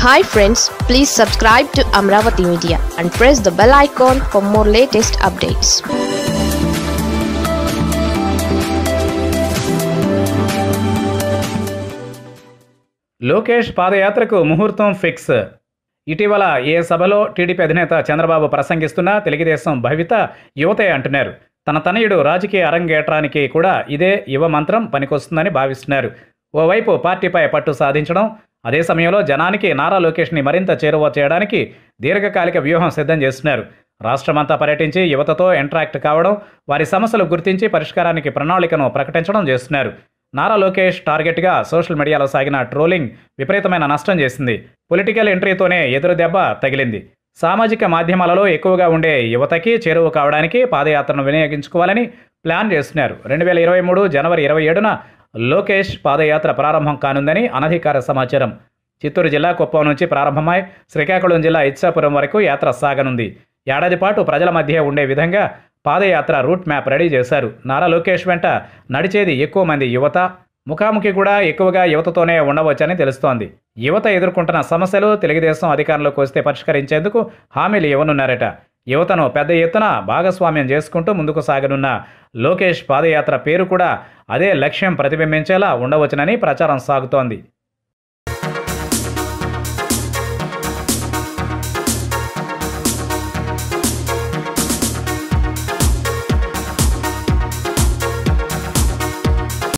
Hi friends, please subscribe to Amaravathi Media and press the bell icon for more latest updates. Lokesh పాదయాత్రకు ముహూర్తం fix. ఇటీవల ఏ సభలో TDP అధినేత చంద్రబాబు ప్రసంగిస్తున్నా తెలుగుదేశం భవిత యువతే అంటున్నారు. తన తనయుడు రాజకీయ అరంగేట్రానికి కూడా ఇదే యువ మంత్రం పనికొస్తుందని భావిస్తున్నారు. ఓవైపు పార్టీపై పట్టు సాధించడం, అదే సమయంలో జనానికి నారా లోకేష్ని మరింత చేరువ చేయడానికి దీర్ఘకాలిక వ్యూహం సిద్ధం చేస్తున్నారు. రాష్ట్రమంతా పర్యటించి యువతతో ఇంటరాక్ట్ కావడం, వారి సమస్యలు గుర్తించి పరిష్కారానికి ప్రణాళికను ప్రకటించడం చేస్తున్నారు. నారా లోకేష్ టార్గెట్గా సోషల్ మీడియాలో సాగిన ట్రోలింగ్ విపరీతమైన నష్టం చేసింది. పొలిటికల్ ఎంట్రీతోనే ఎదురు దెబ్బ తగిలింది. సామాజిక మాధ్యమాలలో ఎక్కువగా ఉండే యువతకి చేరువ కావడానికి పాదయాత్రను వినియోగించుకోవాలని ప్లాన్ చేస్తున్నారు. 2023 జనవరి 27న లోకేష్ పాదయాత్ర ప్రారంభం కానుందని అనధికార సమాచారం. చిత్తూరు జిల్లా కుప్పం నుంచి ప్రారంభమై శ్రీకాకుళం జిల్లా ఇచ్చాపురం వరకు యాత్ర సాగనుంది. ఏడాది పాటు ప్రజల మధ్య ఉండే విధంగా పాదయాత్ర రూట్ మ్యాప్ రెడీ చేశారు. నారా లోకేష్ వెంట నడిచేది ఎక్కువ మంది యువత. ముఖాముఖి కూడా ఎక్కువగా యువతతోనే ఉండవచ్చని తెలుస్తోంది. యువత ఎదుర్కొంటున్న సమస్యలు తెలుగుదేశం అధికారంలోకి వస్తే పరిష్కరించేందుకు హామీలు ఇవ్వనున్నారట. యువతను పెద్ద ఎత్తున భాగస్వామ్యం చేసుకుంటూ ముందుకు సాగనున్న లోకేష్ పాదయాత్ర పేరు కూడా అదే లక్ష్యం ప్రతిబింబించేలా ఉండవచ్చునని ప్రచారం సాగుతోంది.